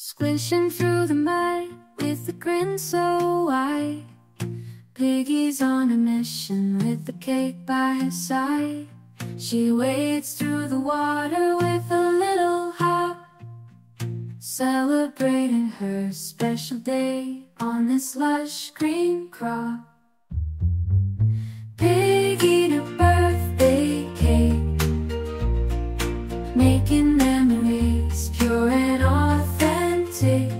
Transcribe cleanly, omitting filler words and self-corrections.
squishing through the mud with a grin so wide. Piggy's on a mission with the cake by her side. She wades through the water with a little hop, celebrating her special day on this lush green crop. Pig eat a birthday cake, making memories pure and authentic.